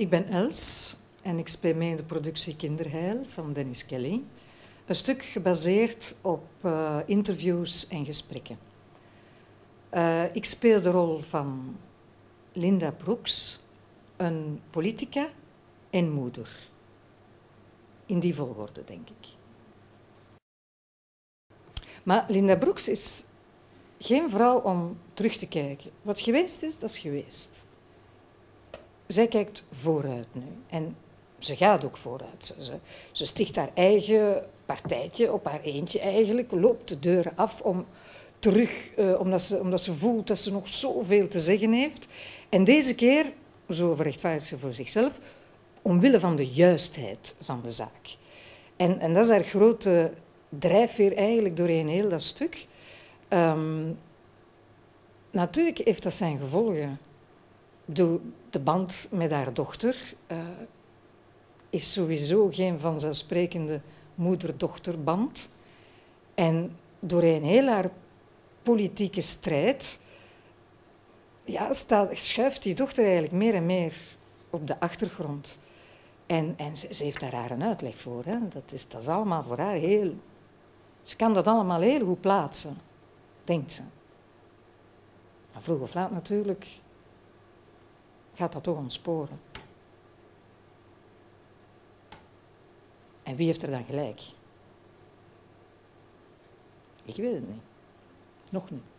Ik ben Els en ik speel mee in de productie Kinderheil van Dennis Kelly. Een stuk gebaseerd op interviews en gesprekken. Ik speel de rol van Linda Brooks, een politica en moeder. In die volgorde, denk ik. Maar Linda Brooks is geen vrouw om terug te kijken. Wat geweest is, dat is geweest. Zij kijkt vooruit nu. En ze gaat ook vooruit. Ze sticht haar eigen partijtje op haar eentje eigenlijk, loopt de deuren af om terug, omdat ze voelt dat ze nog zoveel te zeggen heeft. En deze keer, zo rechtvaardigt ze voor zichzelf, omwille van de juistheid van de zaak. En dat is haar grote drijfveer eigenlijk doorheen heel dat stuk. Natuurlijk heeft dat zijn gevolgen. De band met haar dochter is sowieso geen vanzelfsprekende moeder-dochterband. En doorheen heel haar politieke strijd schuift die dochter eigenlijk meer en meer op de achtergrond. En ze heeft daar een uitleg voor. Hè. Dat is allemaal voor haar heel... Ze kan dat allemaal heel goed plaatsen, denkt ze. Maar vroeg of laat natuurlijk gaat dat toch ontsporen. En wie heeft er dan gelijk? Ik weet het niet. Nog niet.